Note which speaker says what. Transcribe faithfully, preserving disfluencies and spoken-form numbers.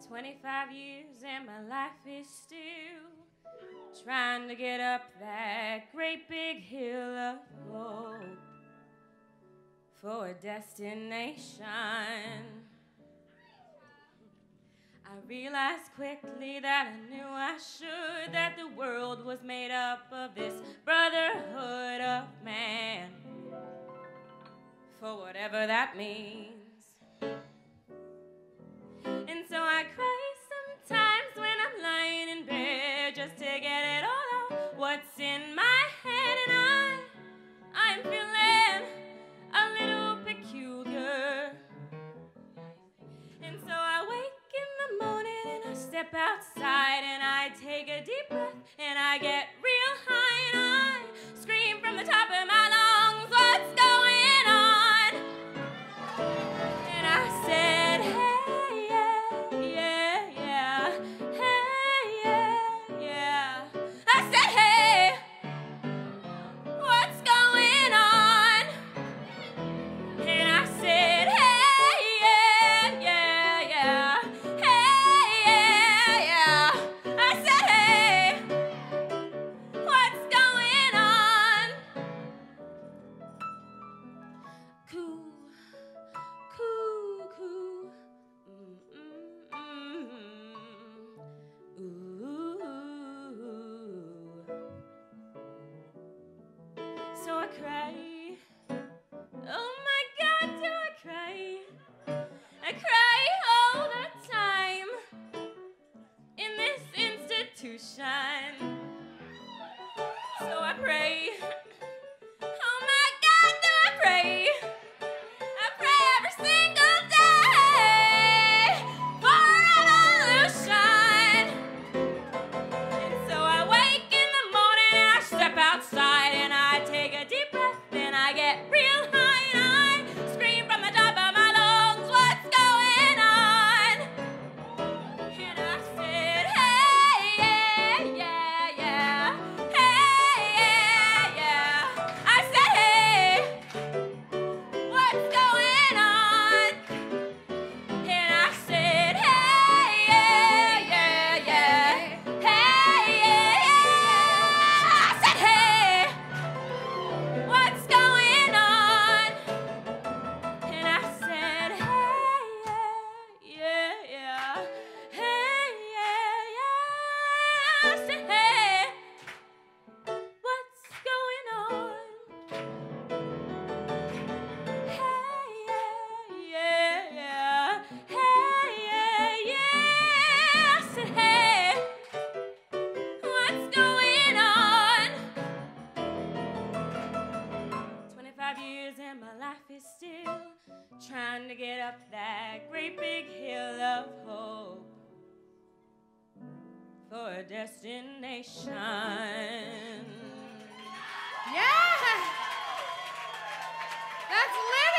Speaker 1: twenty-five years and my life is still trying to get up that great big hill of hope for a destination. I realized quickly that I knew I should, that the world was made up of this brotherhood of man, for whatever that means. And so I cry sometimes when I'm lying in bed just to get it all out, what's in my head, and I, I'm feeling a little peculiar. And so I wake in the morning and I step outside and I take a deep breath and I get real high and I scream from the top of my lungs, what's going on? And I said, hey, yeah, yeah, yeah, hey, yeah, yeah. I said, hey, what's going on? And I said, hey, yeah, yeah, yeah, hey, yeah, yeah. I said, hey, what's going on? Cool, cool, cool. Mm, mm, mm. Ooh. So I cry. Oh my God, do I cry? I cry all the time in this institution. So I pray. Oh my God, do I pray? I pray every single day for revolution. And so I wake in the morning and I step outside and I take a deep breath and I get real high and I scream from the top of my lungs, what's going on? And I said, hey, yeah, yeah, yeah, hey, yeah, yeah. I said, hey, what's going on? And I said, hey, yeah, yeah, yeah, hey, yeah, yeah. I said, hey, what's going on? And I said, hey, yeah, yeah, yeah, hey, yeah, yeah. I said, hey, what's going on? Hey, yeah, yeah, yeah, hey, yeah, yeah. I said, hey, what's going on? twenty-five years and my life is still trying to get up that great big hill of hope for a destination.
Speaker 2: Yeah! That's lit!